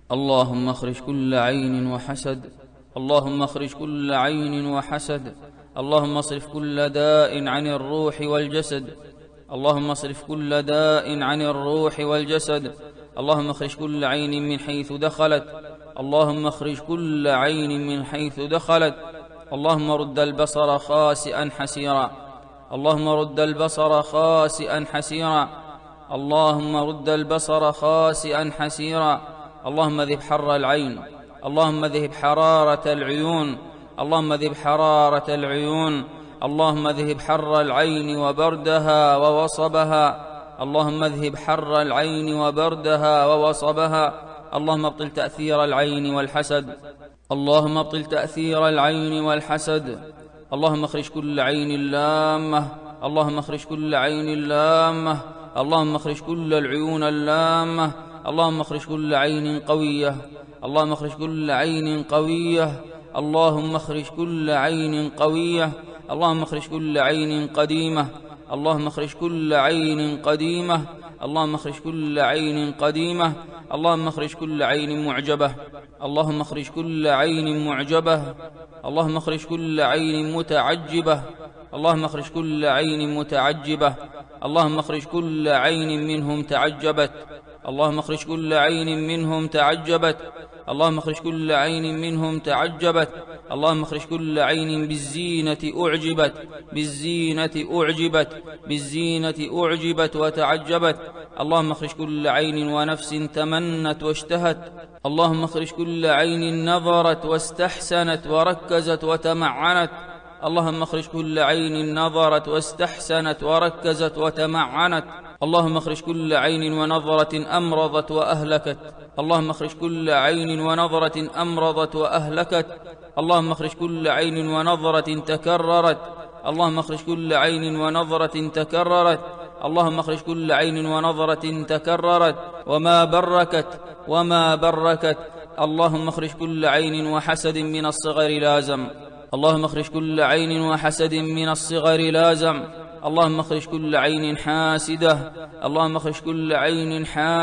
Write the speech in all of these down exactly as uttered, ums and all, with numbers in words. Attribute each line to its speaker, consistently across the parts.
Speaker 1: اللهم اخرج كل عين وحسد، اللهم اخرج كل عين وحسد، اللهم اصرف كل داء عن الروح والجسد، اللهم اصرف كل داء عن الروح والجسد، اللهم اخرج كل عين من حيث دخلت، اللهم اخرج كل عين من حيث دخلت، اللهم رد البصر خاسئا حسيرا، اللهم رد البصر خاسئا حسيرا، اللهم رد البصر خاسئا حسيرا، اللهم ذهب حر العين، اللهم ذهب حرارة العيون، اللهم ذهب حرارة العيون، اللهم ذهب حر العين وبردها ووصبها، اللهم اذهب حر العين وبردها ووصبها، اللهم ابطل تأثير العين والحسد، اللهم ابطل تأثير العين والحسد، اللهم اخرج كل عين لامة، اللهم اخرج كل عين لامة، اللهم اخرج كل العيون اللامة، اللهم اخرج كل عين قوية، اللهم اخرج كل عين قوية، اللهم اخرج كل عين قوية، اللهم اخرج كل عين قديمة، اللهم اخرج كل عين قديمة، اللهم اخرج كل عين قديمة، اللهم اخرج كل عين معجبة، اللهم اخرج كل عين معجبة، اللهم اخرج كل عين متعجبة، اللهم اخرج كل عين متعجبة، اللهم اخرج كل عين منهم تعجبت، اللهم اخرج كل عين منهم تعجبت، اللهم اخرج كل عين منهم تعجبت، اللهم اخرج كل عين بالزينة أعجبت، بالزينة أعجبت، بالزينة أعجبت وتعجبت، اللهم اخرج كل عين ونفس تمنت واشتهت، اللهم اخرج كل عين نظرت واستحسنت وركزت وتمعنت، اللهم اخرج كل عين نظرت واستحسنت وركزت وتمعنت، اللهم اخرج كل عين ونظرة أمرضت وأهلكت، اللهم اخرج كل عين ونظرة أمرضت وأهلكت، اللهم اخرج كل عين ونظرة تكررت، اللهم اخرج كل عين ونظرة تكررت، اللهم اخرج كل عين ونظرة تكررت وما بركت وما بركت، اللهم اخرج كل عين وحسد من الصغر لازم، اللهم اخرج كل عين وحسد من الصغر لازم، اللهم اخرج كل عين حاسدة، اللهم اخرج كل عين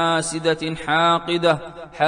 Speaker 1: حاسدة حاقدة،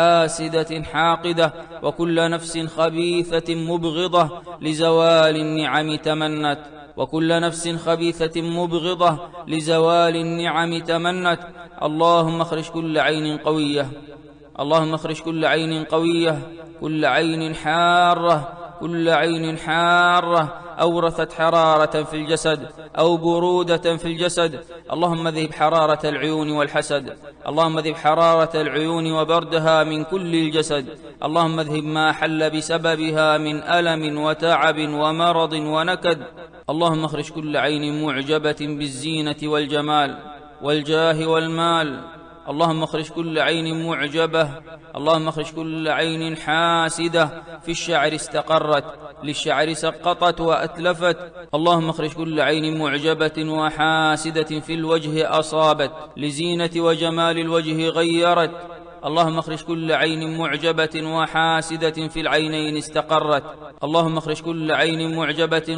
Speaker 1: حاسدة حاقدة، وكل نفس خبيثة مبغضة لزوال النعم تمنت، وكل نفس خبيثة مبغضة لزوال النعم تمنت، اللهم اخرج كل عين قوية، اللهم اخرج كل عين قوية، كل عين حارة، كل عين حارة أورثت حرارة في الجسد أو برودة في الجسد، اللهم ذهب حرارة العيون والحسد، اللهم ذهب حرارة العيون وبردها من كل الجسد، اللهم ذهب ما حل بسببها من ألم وتعب ومرض ونكد، اللهم اخرج كل عين معجبة بالزينة والجمال والجاه والمال، اللهم اخرج كل عين معجبة، اللهم اخرج كل عين حاسدة في الشعر استقرت، للشعر سقطت وأتلفت، اللهم اخرج كل عين معجبة وحاسدة في الوجه أصابت، لزينة وجمال الوجه غيرت، اللهم اخرج كل عين معجبة وحاسدة في العينين استقرت، اللهم اخرج كل عين معجبة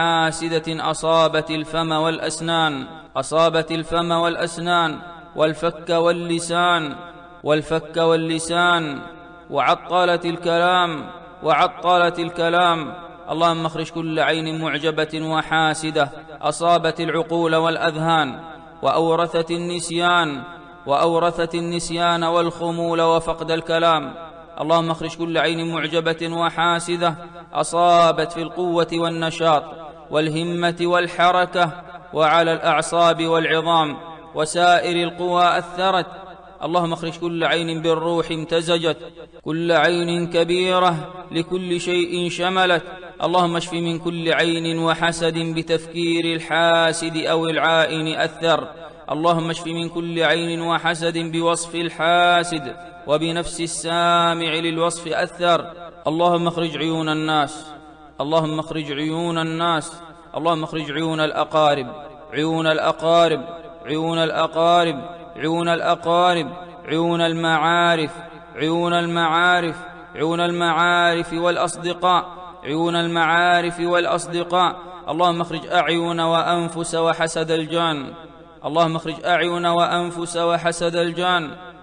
Speaker 1: وحاسدة أصابت الفم والأسنان، أصابت الفم والأسنان والفك واللسان، والفك واللسان، وعطلت الكلام، وعطلت الكلام، اللهم اخرج كل عين معجبة وحاسدة أصابت العقول والأذهان، وأورثت النسيان، وأورثت النسيان والخمول وفقد الكلام، اللهم اخرج كل عين معجبة وحاسدة أصابت في القوة والنشاط والهمة والحركة وعلى الأعصاب والعظام وسائر القوى أثرت، اللهم اخرج كل عين بالروح امتزجت، كل عين كبيرة لكل شيء شملت، اللهم اشف من كل عين وحسد بتفكير الحاسد أو العائن أثر، اللهم اشف من كل عين وحسد بوصف الحاسد وبنفس السامع للوصف أثر، اللهم اخرج عيون الناس، اللهم اخرج عيون الناس، اللهم اخرج عيون الأقارب، عيون الأقارب، عيون الأقارب، عيون الأقارب، عيون المعارف، عيون المعارف، عيون المعارف والأصدقاء، عيون المعارف والأصدقاء، اللهم اخرج أعين وأنفس وحسد الجان، اللهم اخرج أعين وأنفس وحسد الجان،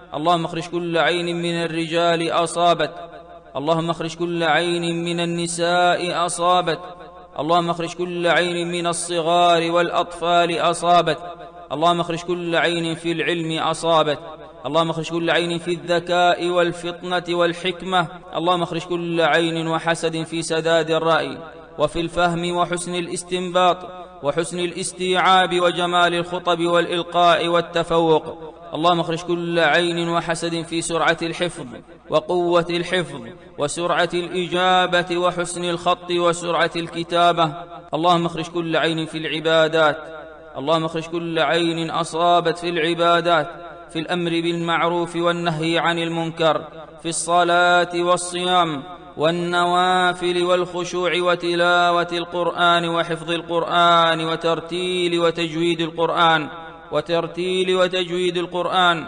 Speaker 1: اللهم اخرج كل عين من الرجال أصابت. اللهم اخرج كل عين من النساء أصابت. اللهم اخرج كل عين من الصغار والأطفال أصابت. اللهم اخرج كل عين في العلم أصابت. اللهم اخرج كل عين في الذكاء والفطنة والحكمة. اللهم اخرج كل عين وحسد في سداد الرأي وفي الفهم وحسن الاستنباط وحسن الاستيعاب وجمال الخطب والإلقاء والتفوق. اللهم اخرج كل عين وحسد في سرعة الحفظ وقوة الحفظ وسرعة الإجابة وحسن الخط وسرعة الكتابة. اللهم اخرج كل عين في العبادات. اللهم اخرج كل عين أصابت في العبادات، في الأمر بالمعروف والنهي عن المنكر، في الصلاة والصيام والنوافل والخشوع وتلاوة القرآن وحفظ القرآن وترتيل وتجويد القرآن وترتيل وتجويد القرآن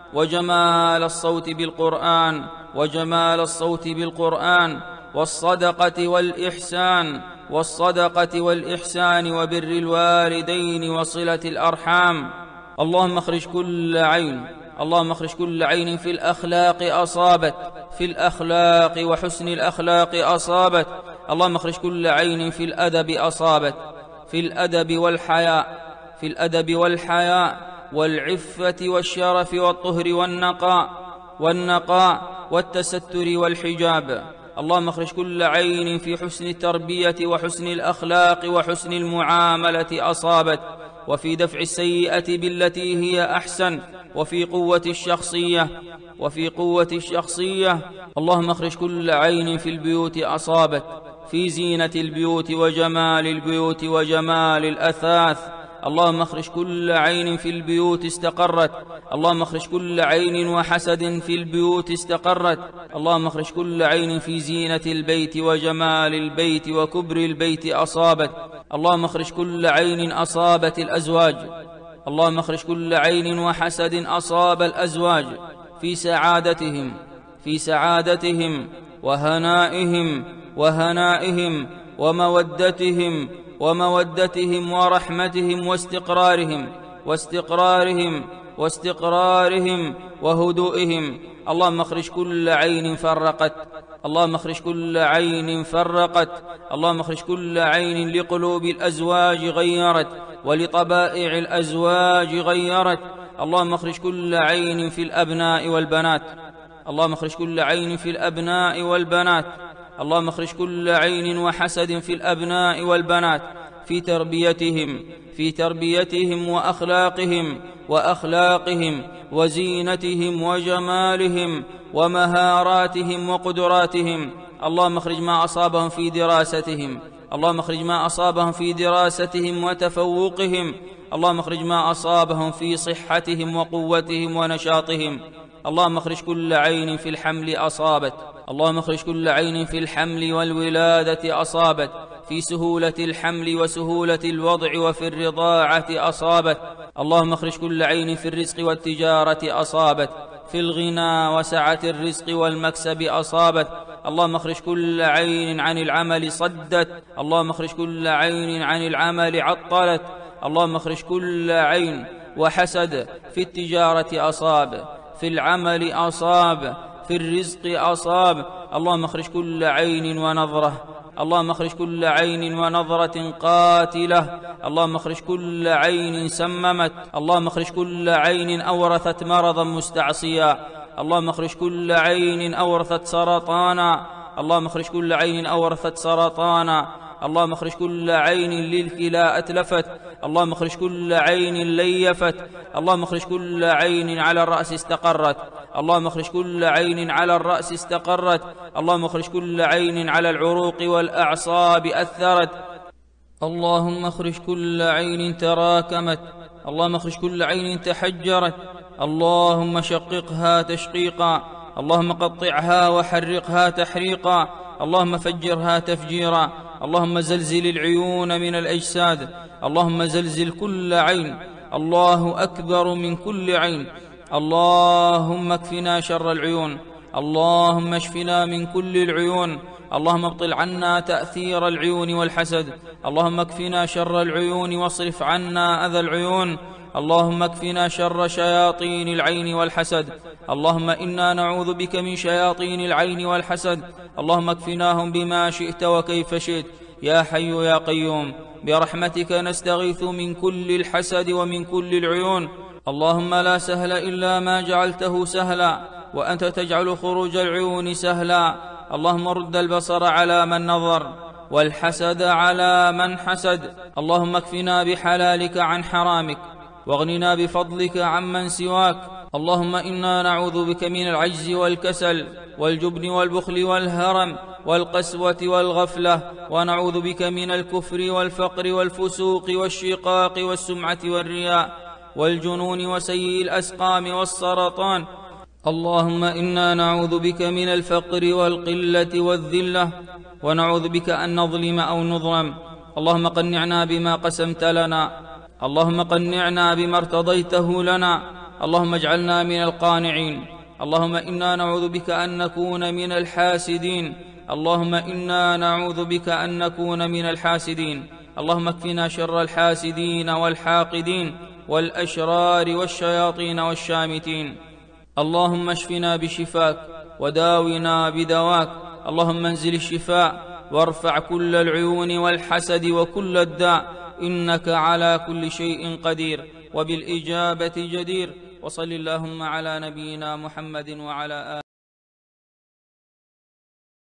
Speaker 1: وجمال الصوت بالقرآن وجمال الصوت بالقرآن والصدقة والإحسان والصدقة والإحسان وبر الوالدين وصلة الأرحام. اللهم اخرج كل عين اللهم اخرج كل عين في الأخلاق أصابت، في الأخلاق وحسن الأخلاق أصابت. اللهم اخرج كل عين في الأدب أصابت، في الأدب والحياء في الأدب والحياء والعفة والشرف والطهر والنقاء والنقاء والتستر والحجاب. اللهم اخرج كل عين في حسن التربية وحسن الأخلاق وحسن المعاملة أصابت، وفي دفع السيئة بالتي هي أحسن، وفي قوة الشخصية وفي قوة الشخصية. اللهم اخرج كل عين في البيوت أصابت، في زينة البيوت وجمال البيوت وجمال الأثاث. اللهم اخرج كل عين في البيوت استقرت. اللهم اخرج كل عين وحسد في البيوت استقرت. اللهم اخرج كل عين في زينة البيت وجمال البيت وكبر البيت أصابت. اللهم اخرج كل عين أصابت الأزواج. اللهم اخرج كل عين وحسد أصاب الأزواج في سعادتهم في سعادتهم وهنائهم وهنائهم ومودتهم ومودتهم ورحمتهم واستقرارهم واستقرارهم واستقرارهم وهدوئهم. اللهم اخرج كل عين فرقت. اللهم اخرج كل عين فرقت. اللهم اخرج كل عين لقلوب الأزواج غيرت ولطبائع الأزواج غيرت. اللهم اخرج كل عين في الأبناء والبنات. اللهم اخرج كل عين في الأبناء والبنات. اللهم اخرج كل عين وحسد في الأبناء والبنات، في تربيتهم في تربيتهم وأخلاقهم وأخلاقهم وزينتهم وجمالهم ومهاراتهم وقدراتهم. اللهم اخرج ما أصابهم في دراستهم. اللهم اخرج ما أصابهم في دراستهم وتفوقهم. اللهم اخرج ما أصابهم في صحتهم وقوتهم ونشاطهم. اللهم اخرج كل عين في الحمل أصابت. اللهم اخرج كل عين في الحمل والولادة أصابت، في سهولة الحمل وسهولة الوضع وفي الرضاعة أصابت. اللهم اخرج كل عين في الرزق والتجارة أصابت، في الغنى وسعة الرزق والمكسب أصابت. اللهم اخرج كل عين عن العمل صدت. اللهم اخرج كل عين عن العمل عطلت. اللهم اخرج كل عين وحسد في التجارة أصاب، في العمل أصاب، في الرزق أصاب. اللهم اخرج كل عين ونظرة. اللهم اخرج كل عين ونظرة قاتلة. اللهم اخرج كل عين سممت. اللهم اخرج كل عين أورثت مرضا مستعصيا. اللهم اخرج كل عين أورثت سرطانا. اللهم اخرج كل عين أورثت سرطانا. اللهم اخرج كل عين للكلى أتلفت. اللهم اخرج كل عين ليفت. اللهم اخرج كل عين على الرأس استقرت. اللهم اخرج كل عين على الرأس استقرت. اللهم اخرج كل عين على العروق والأعصاب أثرت. اللهم اخرج كل عين تراكمت. اللهم اخرج كل عين تحجرت. اللهم شققها تشقيقا. اللهم قطعها وحرقها تحريقا. اللهم فجرها تفجيرا. اللهم زلزل العيون من الأجساد. اللهم زلزل كل عين. الله أكبر من كل عين. اللهم اكفنا شر العيون. اللهم اشفنا من كل العيون. اللهم ابطل عنا تأثير العيون والحسد. اللهم اكفنا شر العيون واصرف عنا أذى العيون. اللهم اكفنا شر شياطين العين والحسد. اللهم إنا نعوذ بك من شياطين العين والحسد. اللهم اكفناهم بما شئت وكيف شئت يا حي يا قيوم. برحمتك نستغيث من كل الحسد ومن كل العيون. اللهم لا سهل إلا ما جعلته سهلا، وأنت تجعل خروج العيون سهلا. اللهم رد البصر على من نظر، والحسد على من حسد. اللهم اكفنا بحلالك عن حرامك، واغننا بفضلك عمن سواك. اللهم إنا نعوذ بك من العجز والكسل والجبن والبخل والهرم والقسوة والغفلة، ونعوذ بك من الكفر والفقر والفسوق والشقاق والسمعة والرياء والجنون وسيء الأسقام والسرطان. اللهم إنا نعوذ بك من الفقر والقلة والذلة، ونعوذ بك أن نظلم أو نظلم. اللهم قنعنا بما قسمت لنا، اللهم قنعنا بما ارتضيته لنا، اللهم اجعلنا من القانعين. اللهم إنا نعوذ بك أن نكون من الحاسدين، اللهم إنا نعوذ بك أن نكون من الحاسدين. اللهم اكفنا شر الحاسدين والحاقدين والأشرار والشياطين والشامتين. اللهم اشفنا بشفاك وداونا بدواك. اللهم انزل الشفاء وارفع كل العيون والحسد وكل الداء، إنك على كل شيء قدير وبالإجابة جدير. وصل اللهم على نبينا محمد وعلى آله